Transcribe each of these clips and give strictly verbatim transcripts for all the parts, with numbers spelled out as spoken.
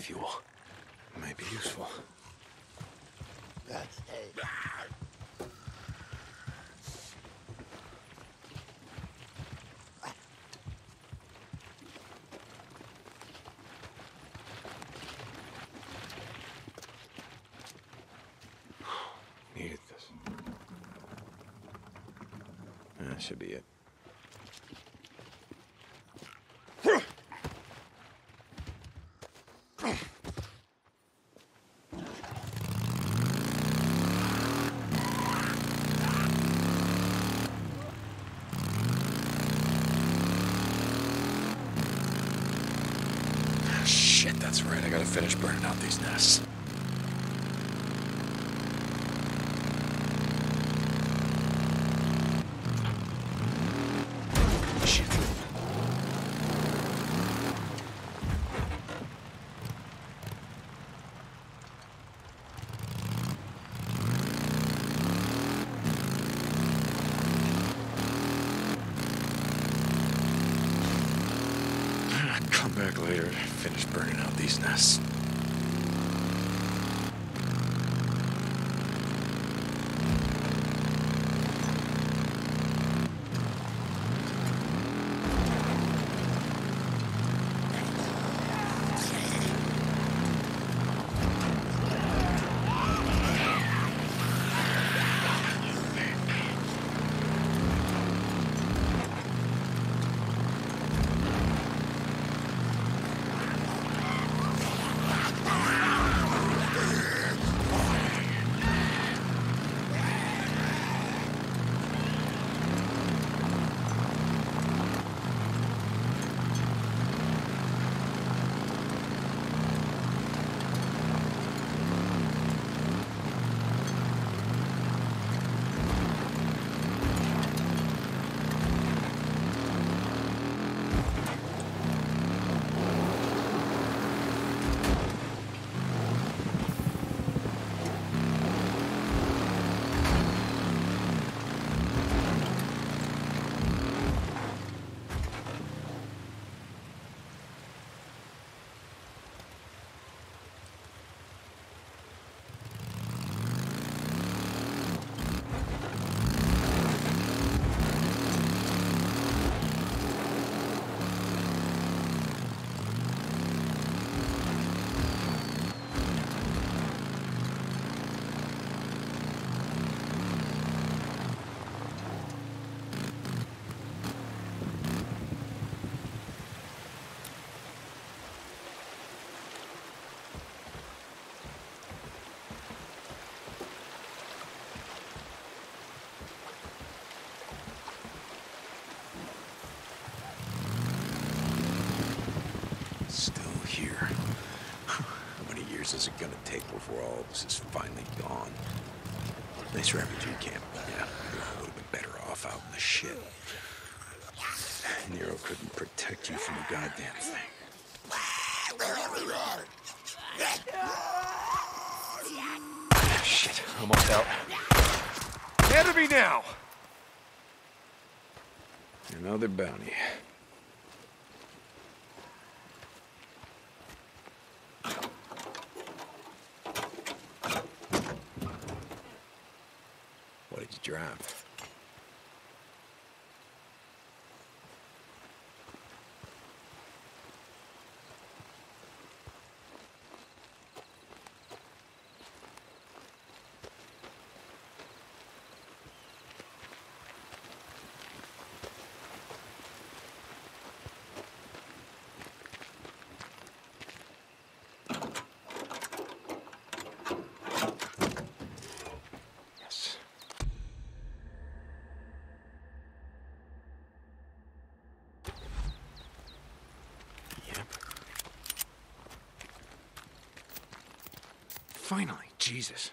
fuel. Might be useful. Needed this. That should be it. Shit, that's right. I gotta finish burning out these nests. Shit. Come back later to finish burning out these nests. Still here. How many years is it gonna take before all of this is finally gone? Nice refugee camp. Yeah, we would have been better off out in the shit. Nero couldn't protect you from a goddamn thing. Shit, almost out. Hand me now! Another bounty. What did you drive? Finally, Jesus.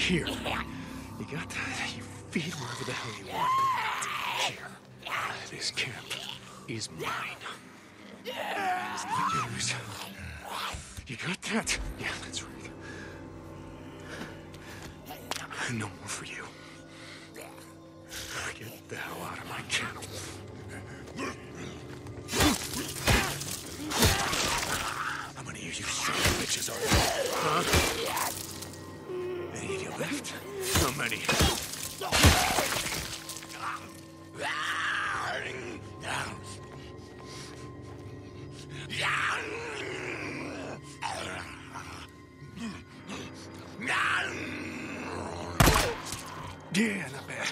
Here. You got that? You feed wherever the hell you want. Here. This camp is mine. It's not yours. You got that? Yeah, that's right. No more for you. Get the hell out of my kennel. How many of you son of bitches are there? Huh? Any of you left? How many? Yeah, not bad.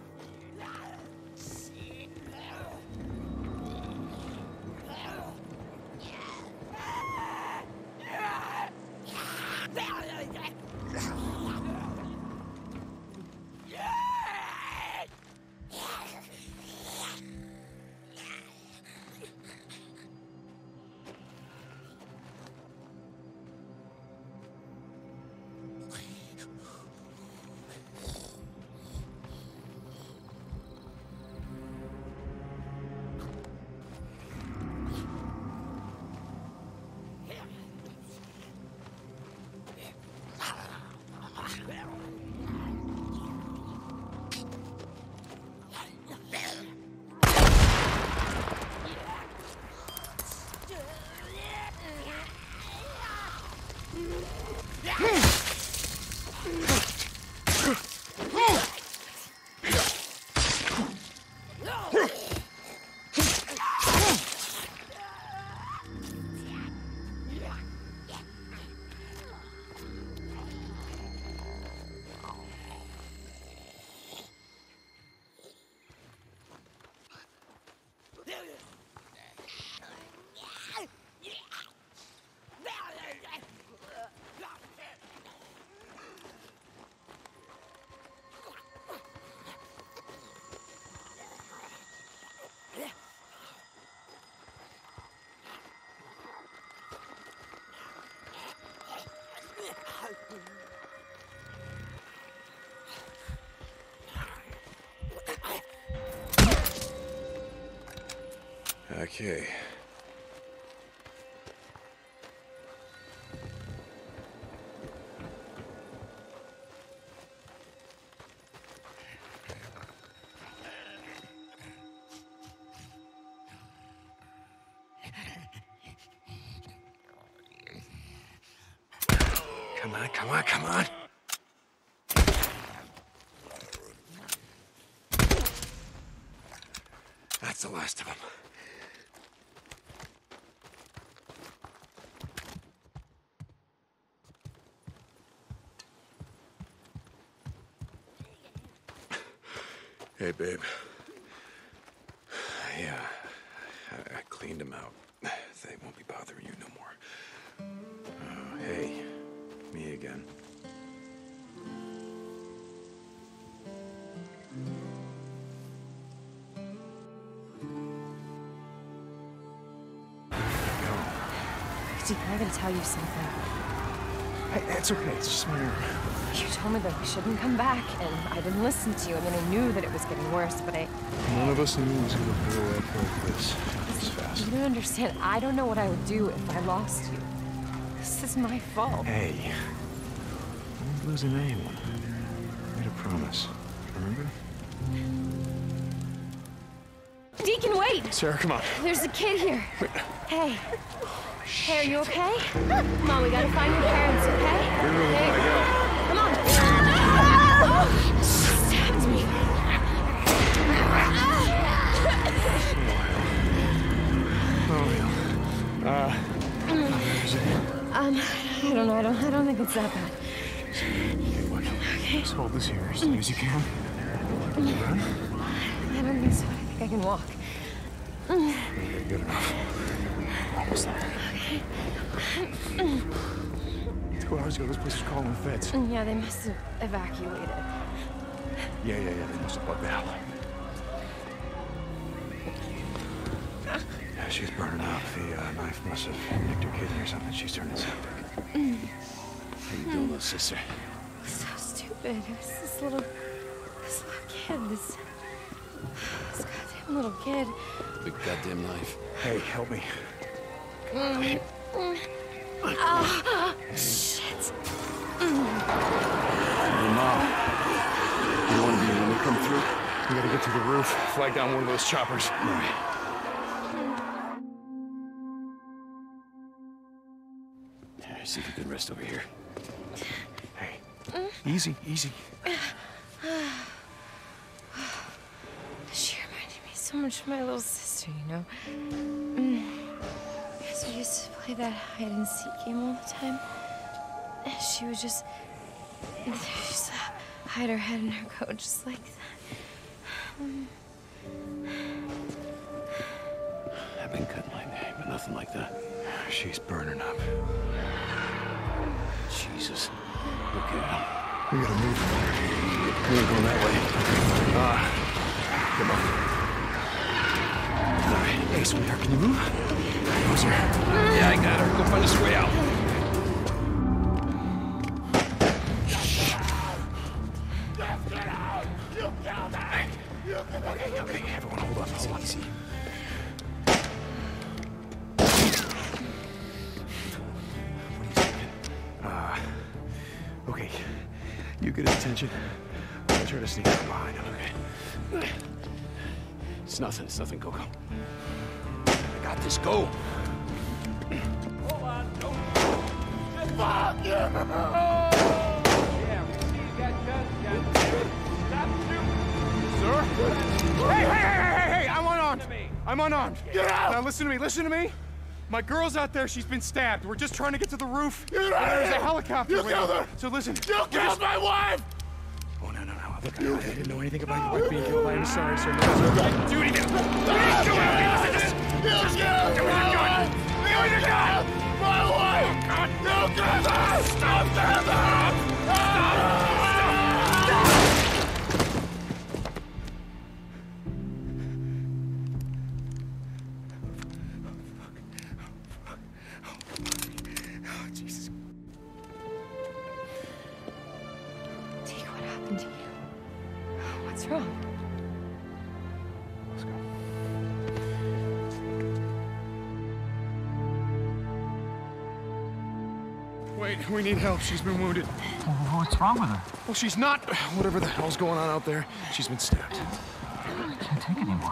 Okay. Come on, come on, come on. That's the last of them. Hey, babe. Yeah, I, I cleaned them out. They won't be bothering you no more. Uh, hey, me again. Steve, I gotta tell you something. Hey, it's okay. It's just my arm. You told me that we shouldn't come back, and I didn't listen to you. I mean, I knew that it was getting worse, but I... None of us knew it was going to blow up like this. This fast. You don't understand. I don't know what I would do if I lost you. This is my fault. Hey, I won't losing anyone. I made a promise. Remember? Deacon, wait! Sarah, come on. There's a kid here. Hey. Hey, are you okay? Come on, we gotta find your parents, okay? Hey, come on. Oh, stabbed me. Oh, yeah. Uh, where is it? Um, I don't know. I don't. I don't think it's that bad. Okay, look. Okay. Just hold this here as long as you can. Can you run? I don't think so. I think I can walk. Okay, good enough. Almost there. Okay. Two hours ago, this place was calling the feds. Yeah, they must have evacuated. Yeah, yeah, yeah. They must have bugged out. Yeah, she's burning up. The uh, knife must have nicked her kidney or something. She's turning septic. How you doing, little sister? So stupid. stupid. It was this little, this little kid, this, this goddamn little kid. Big goddamn knife. Hey, help me. Mm. Mm. Ah, shit. Mm. Hey, Mom. You don't want to be when we come through? We gotta get to the roof, flag down one of those choppers. All right. See if you can rest over here. Hey, easy, easy. She reminded me so much of my little sister, you know? Mm. Because we used to play that hide and seek game all the time. And she would just, just hide her head in her coat just like that. Mm. I've been cut like that, but nothing like that. She's burning up. Jesus. Look at him. We gotta move. We ain't going that way. Ah, uh, come on. All right. Hey, sweetheart, can you move? Closer. Yeah, I got her. Go find us a way out. Okay, okay, everyone hold on, hold on. Easy. Uh, okay, you get his attention. I'll try to sneak up behind him, okay? It's nothing, it's nothing, Coco. I got this, go! Hold on, don't... Fuck you! Yeah, we see you got guns, goddammit. Stop shooting! Sir? Hey, hey, hey, hey, hey! I'm unarmed! I'm unarmed! Get out! Now listen to me, listen to me! My girl's out there, she's been stabbed. We're just trying to get to the roof. Get out of There's here! a helicopter You waiting. killed her! So listen. You we're killed just- my wife! Oh, no, no, no. Look, I, I didn't know anything about your wife being killed. I am sorry, sir. No, sir. I didn't do anything. You killed my wife! You killed my wife! You killed her! Stop that! Stop! Jesus. Deke, what happened to you? What's wrong? Let's go. Wait, we need help. She's been wounded. What's wrong with her? Well, she's not. Whatever the hell's going on out there, she's been stabbed. I can't take it anymore.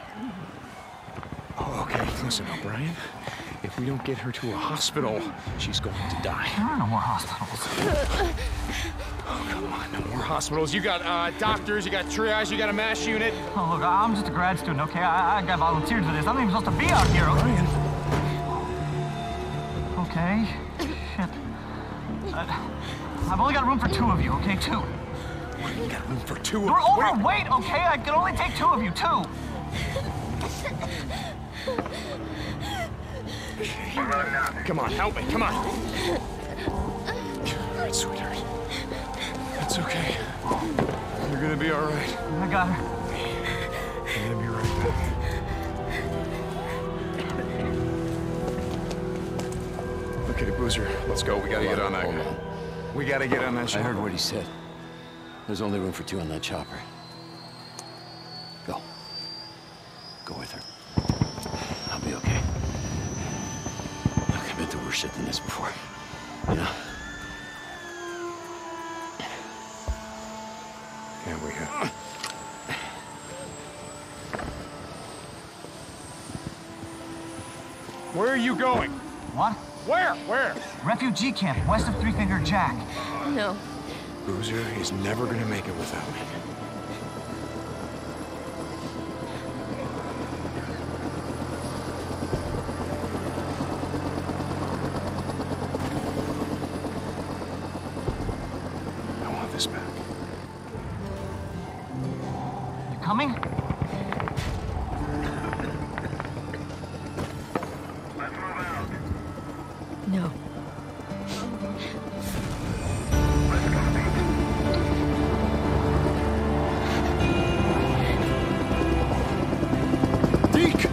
Oh, okay. Listen, O'Brien. If we don't get her to a hospital, she's going to die. There are no more hospitals. Oh, come on. No more hospitals. You got uh, doctors, you got triage, you got a MASH unit. Oh, look, I'm just a grad student, okay? I, I got volunteered for this. I'm not even supposed to be out here, okay? Brian. Okay. Shit. Uh, I've only got room for two of you, okay? Two. You got room for two of You're us. overweight, okay? I can only take two of you, two. Come on, help me. Come on. All right, sweetheart. It's okay. You're gonna be all right. I got her. I'm gonna be right back. Okay, Boozer, let's go. We gotta Hold get on, on that. hold on. We gotta get on that I ship. heard what he said. There's only room for two on that chopper. Go. Go with her. I'll be okay. Look, I've been through worse shit than this before. You know? Yeah, we have. Where are you going? What? Where? Where? Refugee camp, west of Three Finger Jack. No. Boozer is never gonna make it without me. I want this back. You coming? No. Deke!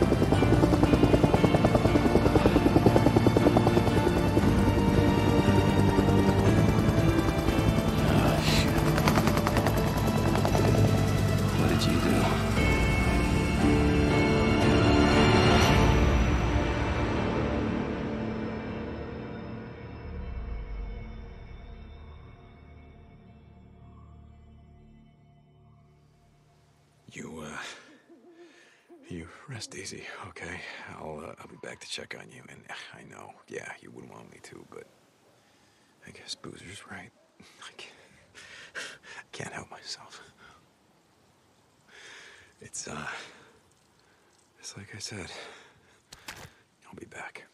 Ah, shit. Rest easy, okay? I'll, uh, I'll be back to check on you. And I know, yeah, you wouldn't want me to, but I guess Boozer's right. I can't, I can't help myself. It's, uh, it's like I said, I'll be back.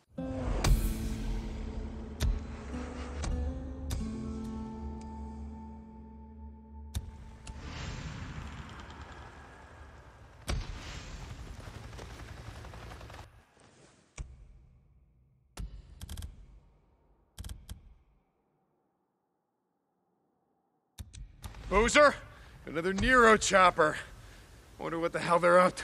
Boozer? Another Nero chopper. Wonder what the hell they're up to.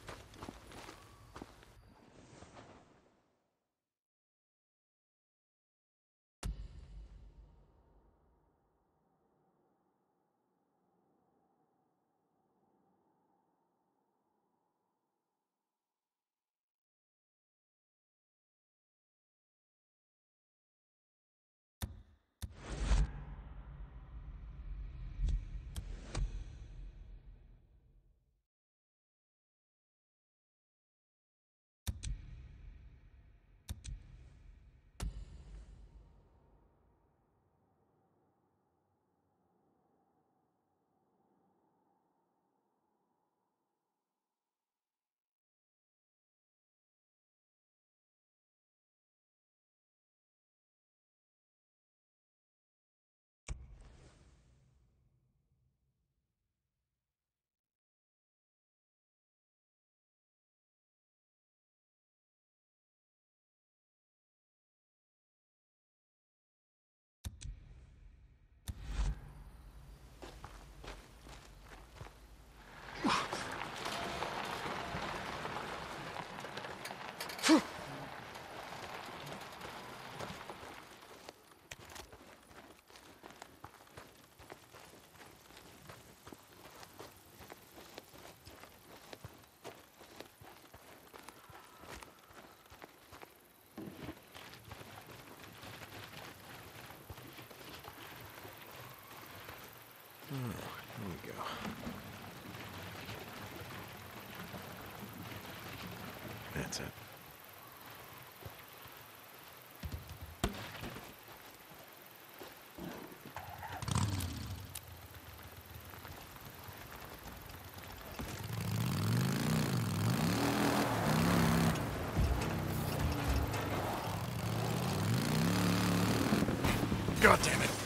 Oh, here we go. That's it. God damn it.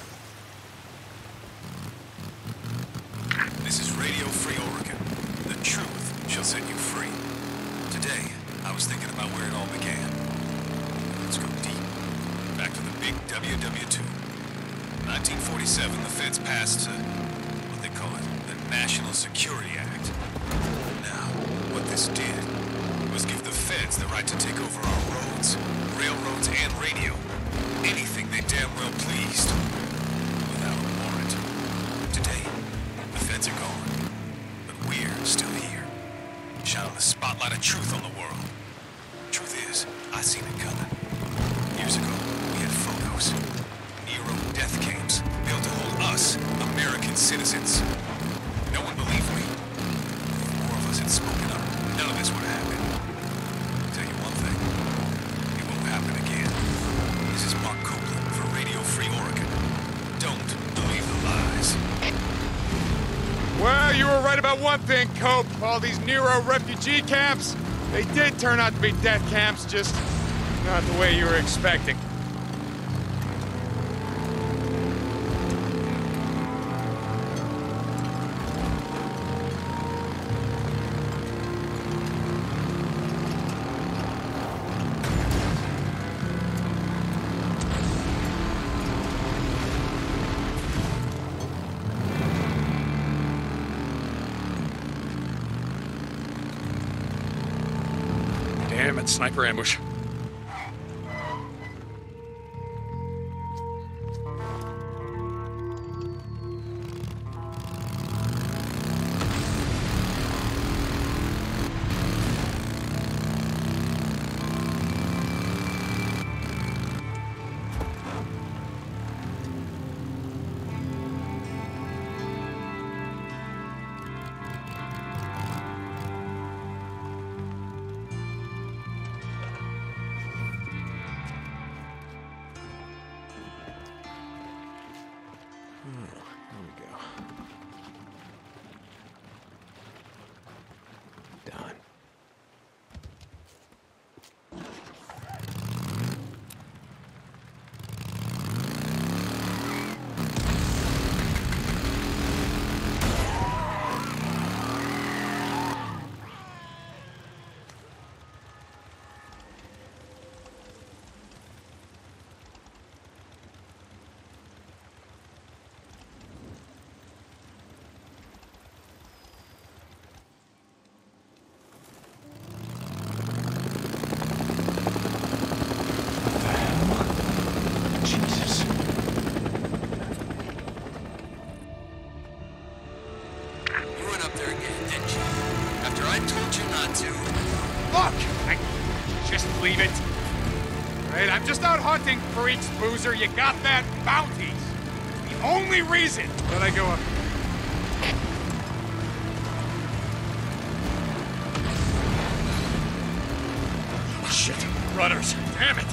This is Radio Free Oregon. The truth shall set you free. Today, I was thinking about where it all began. Let's go deep. Back to the big W W two. nineteen forty-seven, the feds passed uh, what they call it, the National Security Act. Now, what this did was give the feds the right to take over our roads, railroads, and radio. Anything they damn well pleased. Without a warrant. Today, the feds are gone. But we're still here. Shining the spotlight of truth on the world. Truth is, I seen it coming. Years ago, we had photos. Nero death camps built to hold us, American citizens. No one believed me. If more of us had spoken up, none of this would have happened. I'll tell you one thing. It won't happen again. This is Mark Copeland for Radio Free Oregon. Don't believe the lies. Well, you were right about one thing, Cope. All these Nero refugee camps, they did turn out to be death camps, just not the way you were expecting. Damn it, sniper ambush. believe it. Right, I'm just out hunting freaks, Boozer. You got that? Bounties. The only reason that I go up. Oh, shit. Runners. Damn it.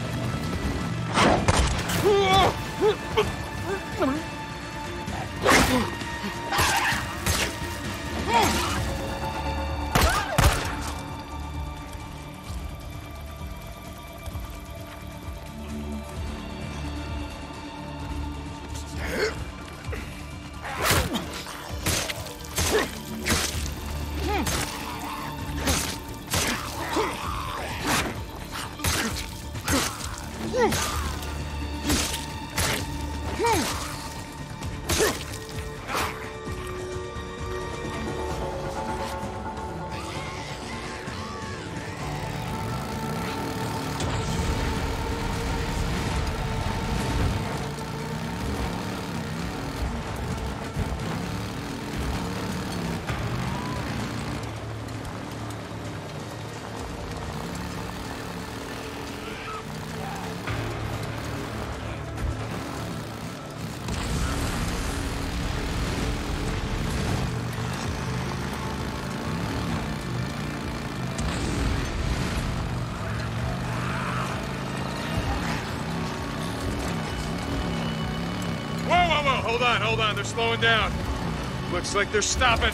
Hold on, hold on, they're slowing down. Looks like they're stopping.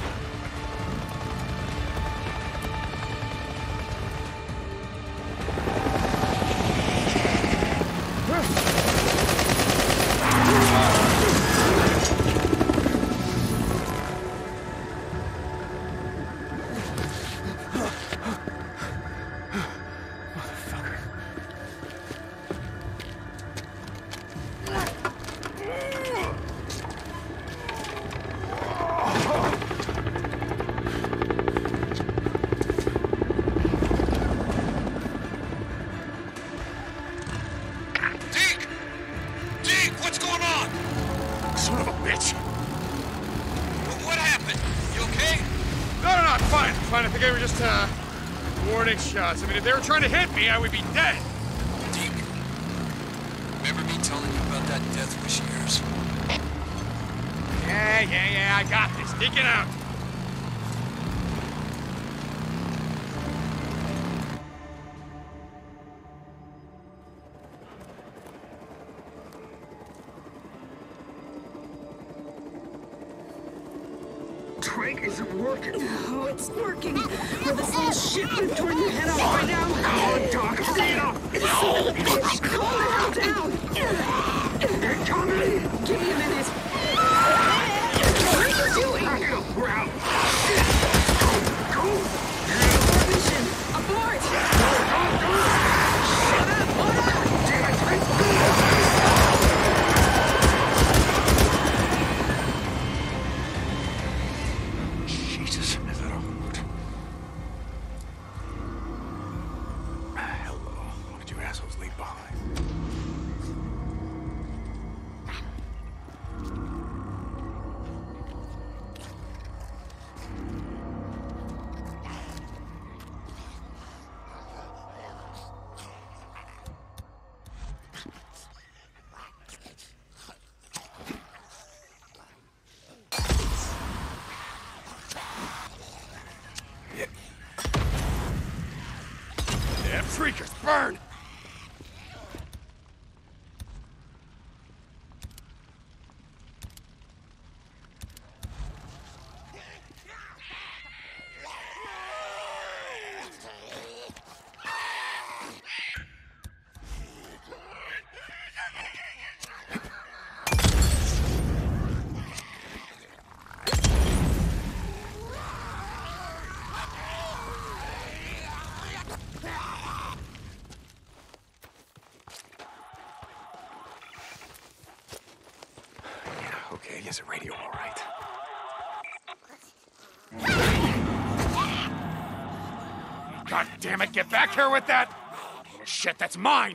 Shots. I mean, if they were trying to hit me, I would be dead. Deke, remember me telling you about that death wish of yours? Yeah, yeah, yeah, I got this. Take it out. Trank isn't working. Oh, it's working. With this little shit been torn your head off right now. Oh, Doc, stay up. Bitch, calm the hell down. Hey, Tommy. Give me a minute. What are you doing? I got a ground. Go. Mission. Abort. Shut up. Hold on. Damn it. Freakers, burn! Is the radio all right? God damn it, get back here with that! Oh, shit, that's mine!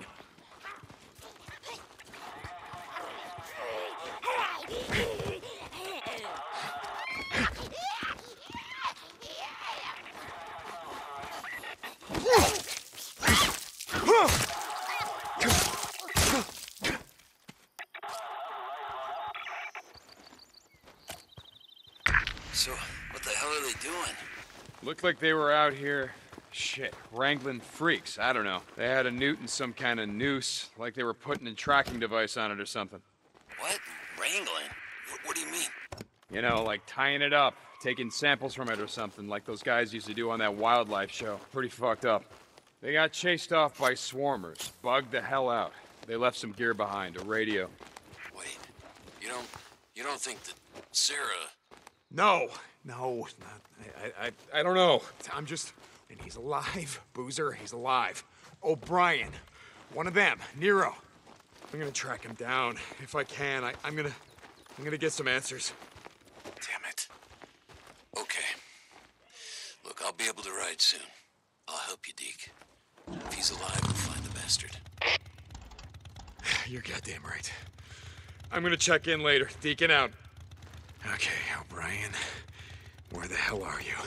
So, what the hell are they doing? Looked like they were out here, shit, wrangling freaks. I don't know. They had a newt and some kind of noose, like they were putting a tracking device on it or something. What? Wrangling? What, what do you mean? You know, like tying it up, taking samples from it or something, like those guys used to do on that wildlife show. Pretty fucked up. They got chased off by swarmers, bugged the hell out. They left some gear behind, a radio. Wait, you don't, you don't think that Sarah... No, no, not, I, I, I don't know. I'm just, and he's alive, Boozer. He's alive. O'Brien, one of them, Nero. I'm gonna track him down if I can. I, I'm gonna, I'm gonna get some answers. Damn it. Okay. Look, I'll be able to ride soon. I'll help you, Deke. If he's alive, we'll find the bastard. You're goddamn right. I'm gonna check in later. Deacon out. Okay, O'Brien, where the hell are you?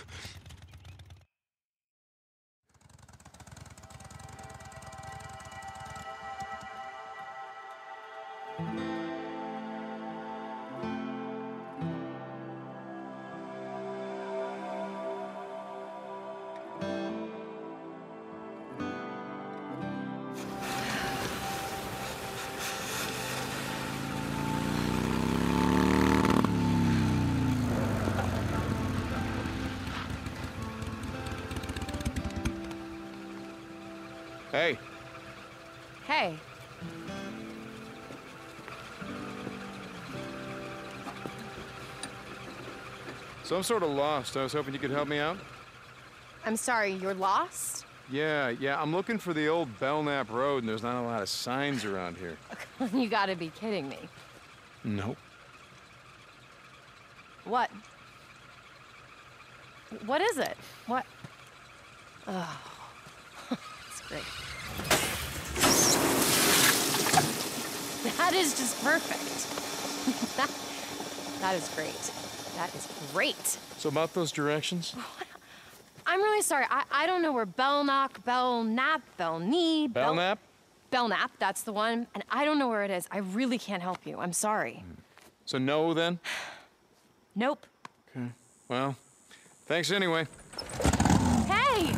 Hey. Hey. So I'm sort of lost. I was hoping you could help me out. I'm sorry, you're lost? Yeah, yeah, I'm looking for the old Belknap Road, and there's not a lot of signs around here. You gotta be kidding me. Nope. What? What is it? What? Oh, that's great. That is just perfect. that, that is great. That is great. So about those directions? I'm really sorry. I, I don't know where Belknock, Belknap, Belknee... Bel- Belknap? Belknap, that's the one. And I don't know where it is. I really can't help you. I'm sorry. So no, then? Nope. Okay. Well, thanks anyway. Hey!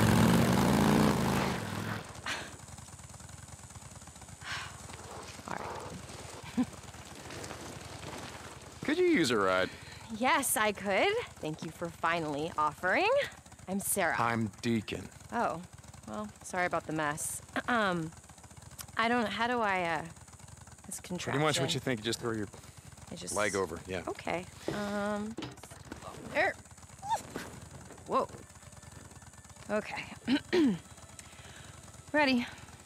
All right. Could you use a ride? Yes, I could. Thank you for finally offering. I'm Sarah. I'm Deacon. Oh, well, sorry about the mess. Um, I don't. How do I? Uh, this contraption. Pretty much what you think. You just throw your I just... leg over. Yeah. Okay. Um. There. Whoa. Okay. Ready.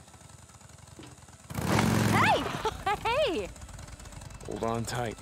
Hey! Hey! Hold on tight.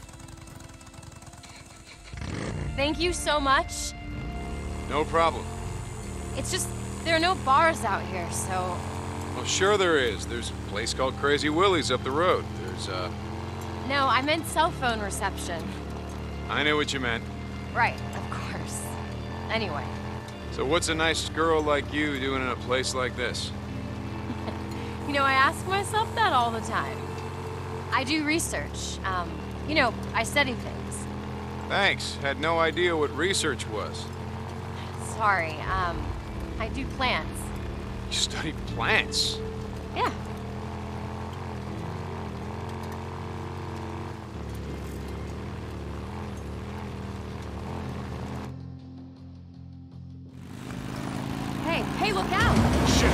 Thank you so much. No problem. It's just there are no bars out here, so. Well, sure there is. There's a place called Crazy Willie's up the road. There's, uh... No, I meant cell phone reception. I knew what you meant. Right, of course. Anyway. So what's a nice girl like you doing in a place like this? You know, I ask myself that all the time. I do research. Um, you know, I study things. Thanks. Had no idea what research was. Sorry, um, I do plants. You study plants? Yeah. Hey, hey, look out! Shit,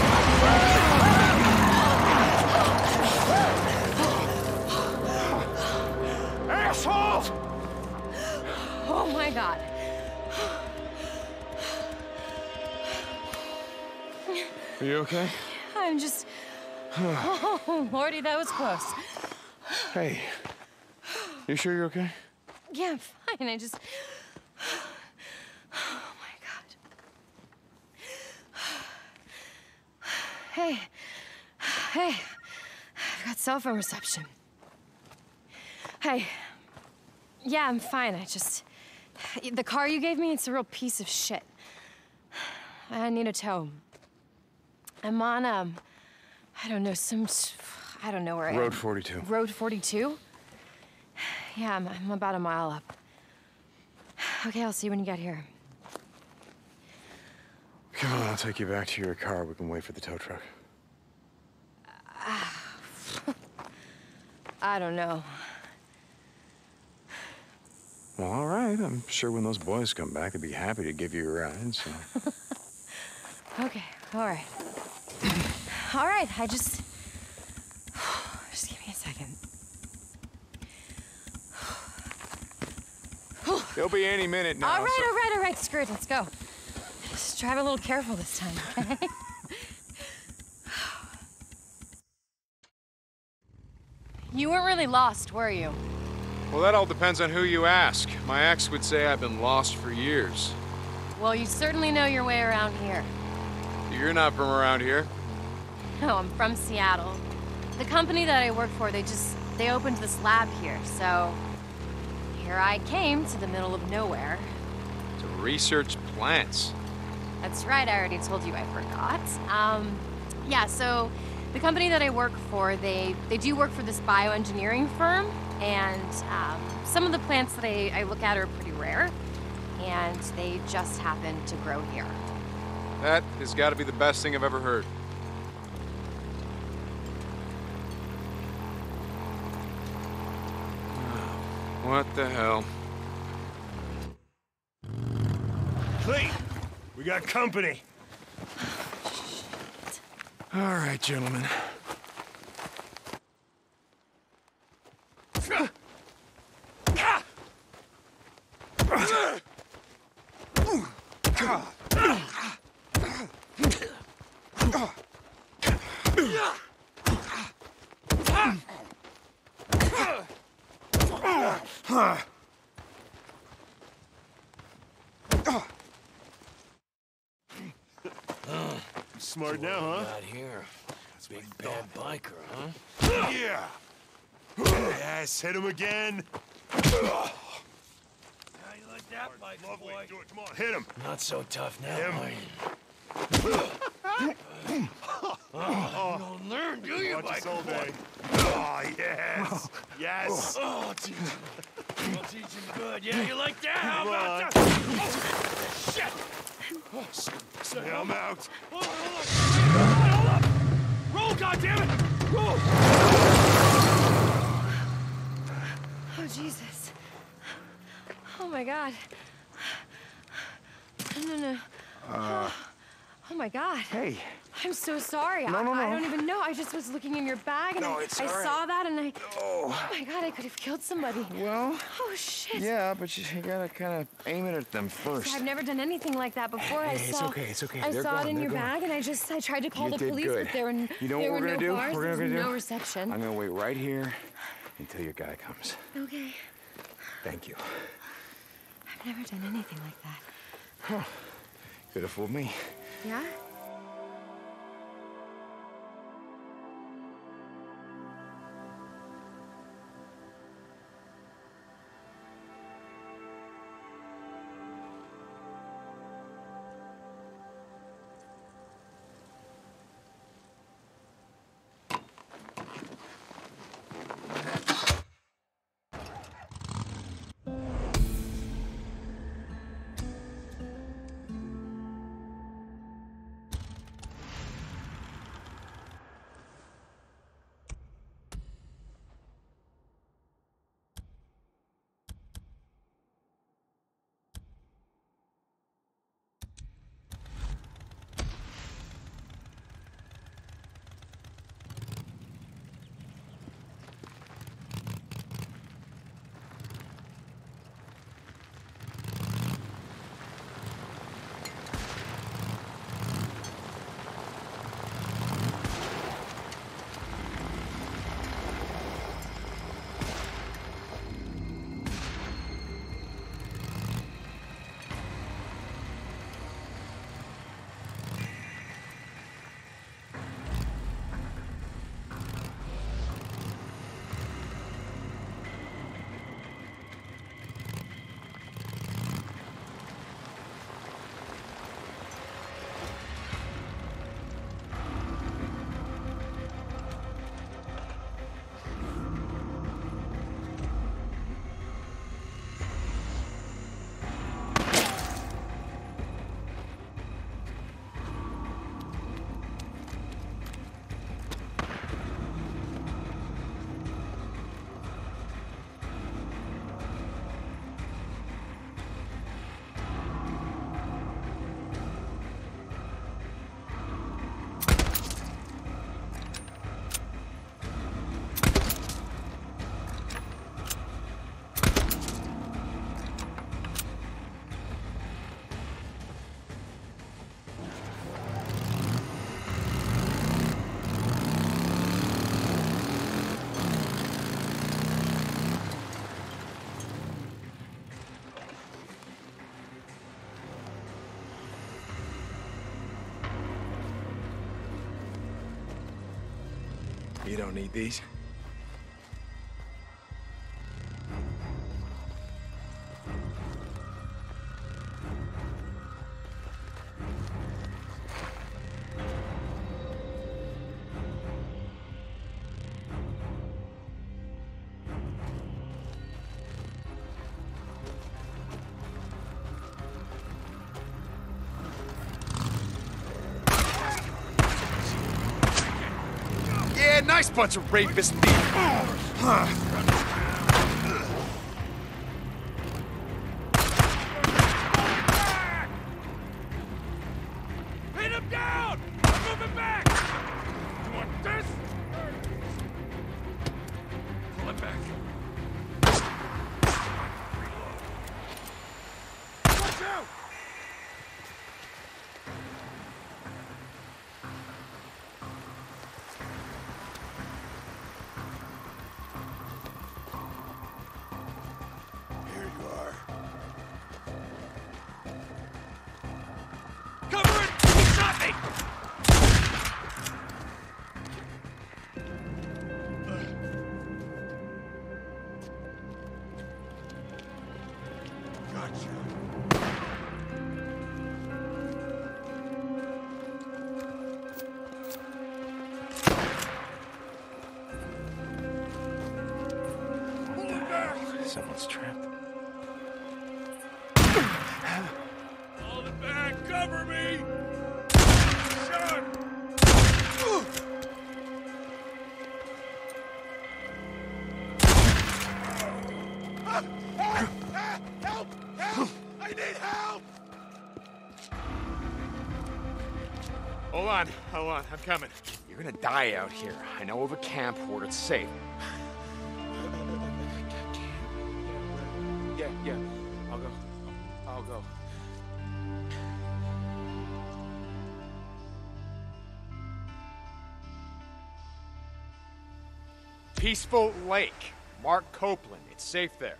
Asshole! Oh my god. Are you okay? I'm just... Oh, Lordy, that was close. Hey. You sure you're okay? Yeah, I'm fine. I just... Oh my god. Hey. Hey. I've got cell phone reception. Hey. Yeah, I'm fine. I just... The car you gave me, it's a real piece of shit. I need a tow. I'm on, um, I don't know, some, s- I don't know where I am. Road forty-two. Road forty-two? Yeah, I'm, I'm about a mile up. Okay, I'll see you when you get here. Come on, I'll take you back to your car. We can wait for the tow truck. I don't know. Well, all right. I'm sure when those boys come back, they'd be happy to give you a ride, so... Okay, all right. All right, I just... Just give me a second. They'll be any minute now. All right, so- all right, all right, screw it, let's go. Just drive a little careful this time, okay? You weren't really lost, were you? Well, that all depends on who you ask. My ex would say I've been lost for years. Well, you certainly know your way around here. You're not from around here. No, I'm from Seattle. The company that I work for, they just, they opened this lab here, so here I came to the middle of nowhere. To research plants. That's right, I already told you I forgot. Um, yeah, so the company that I work for, they, they do work for this bioengineering firm, and um, some of the plants that I, I look at are pretty rare, and they just happen to grow here. That has got to be the best thing I've ever heard. What the hell? Clete, we got company. All right, gentlemen. Smart now, huh? Not here. Big bad biker, huh? Yeah. Yes, hit him again. How you like that bike, Lovely. boy? Do it. Come on, hit him. Not so tough now, Him. are you? Oh, you don't learn, do you, Watch us biker all boy? day. Oh, yes. Yes. Oh, I'll teach him. I'll teach him good. Yeah, you like that? How Come about on. that? Oh, shit! Oh, so, so, Yeah, I'm out. Hold on, hold on. Hold on, hold up! Roll, goddammit! Roll! Oh, Jesus. Oh, my God. No, no, no. Uh, Oh, my God. hey. I'm so sorry. No, I, no, no. I don't even know. I just was looking in your bag and No, I, it's I all right. saw that and I... Oh. Oh, my God, I could have killed somebody. Well, Oh, shit. yeah, but you, you gotta kind of aim it at them first. I've never done anything like that before. I Hey, it's saw, okay, it's okay. I They're saw it gone, in they're your gone. bag, and I just I tried to call You the did police, good. but there were n- You know there what were we're no gonna do? cars. We're there gonna was do? no reception. I'm gonna wait right here until your guy comes. Okay. Thank you. I've never done anything like that. Could have fooled me. Yeah? You don't need these. Yeah, nice bunch of rapists. Hit him down! I'm moving back! You want this? Pull it back. Watch out! Here you are. Cover it! He shot me! Gotcha. Someone's trapped. Hold it back! Cover me! Shot! Help! Help! I need help! Hold on, hold on, I'm coming. You're gonna die out here. I know of a camp where it's safe. Yeah, yeah. I'll go. I'll go. Peaceful Lake. Mark Copeland. It's safe there.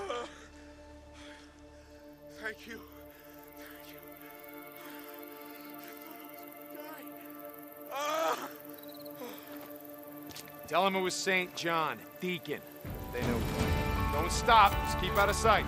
Thank you. Thank you. I thought I was gonna die. Tell him it was Saint John, Deacon. They know. Don't stop. Just keep out of sight.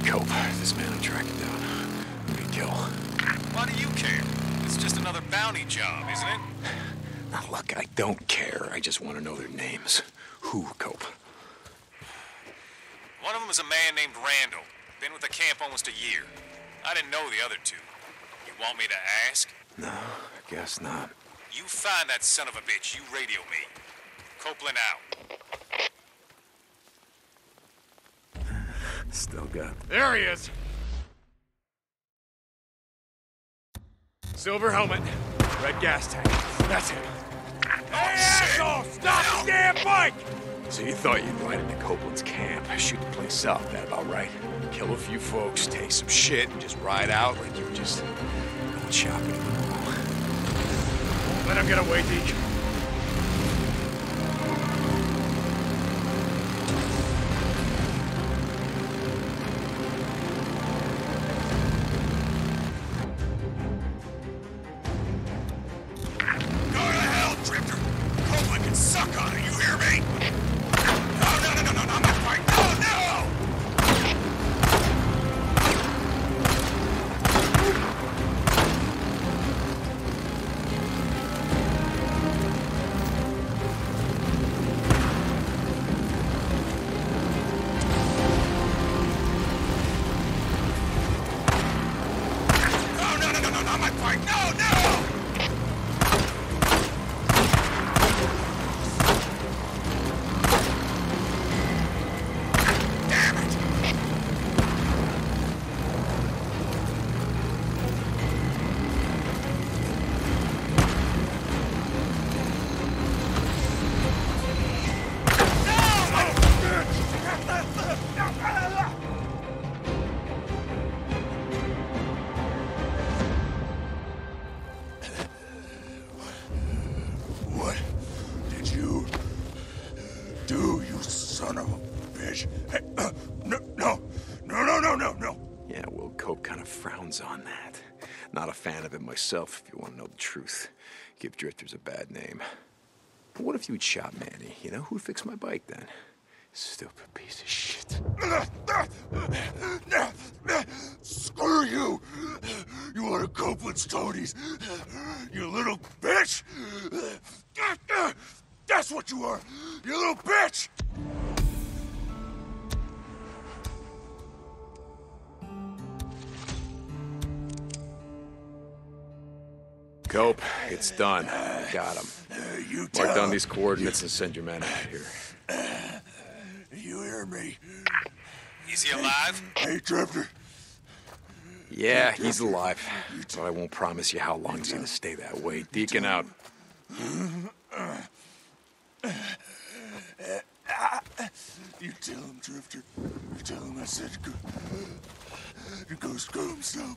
Cope. This man I'm tracking down. Who did he kill? Why do you care? It's just another bounty job, isn't it? Now, look, I don't care. I just want to know their names. Who, Cope? One of them is a man named Randall. Been with the camp almost a year. I didn't know the other two. You want me to ask? No, I guess not. You find that son of a bitch, you radio me. Copeland out. Still got... There he is! Silver helmet, red gas tank. That's him. Hey, asshole! Stop the damn bike! So you thought you'd ride into Copeland's camp, shoot the place up, that about right? Kill a few folks, take some shit, and just ride out like you were just going shopping in the mall. Let him get away, Deke. On that. Not a fan of it myself, if you want to know the truth. Give drifters a bad name. But what if you'd shot Manny? You know, who'd fix my bike then? Stupid piece of shit. Screw you! You want to cope with toadies? You little bitch! That's what you are! You little bitch! Cope, it's done. Got him. Uh, you Mark down these coordinates and send your men out here. Uh, you hear me? Is he alive? Hey, Drifter. Yeah, he's alive. But I won't promise you how long he's gonna stay that way. Deacon out. You tell him, Drifter. You tell him I said go. Go screw himself.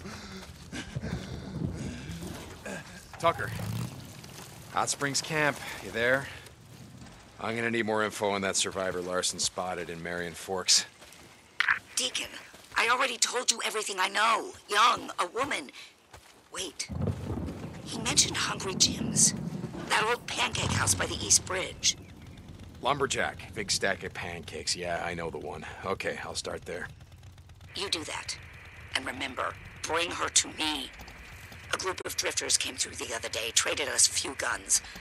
Tucker. Hot Springs Camp, you there? I'm gonna need more info on that survivor Larson spotted in Marion Forks. Deacon, I already told you everything I know. Young, a woman. Wait. He mentioned Hungry Jim's. That old pancake house by the East Bridge. Lumberjack. Big stack of pancakes. Yeah, I know the one. Okay, I'll start there. You do that. And remember, bring her to me. A group of drifters came through the other day, traded us a few guns.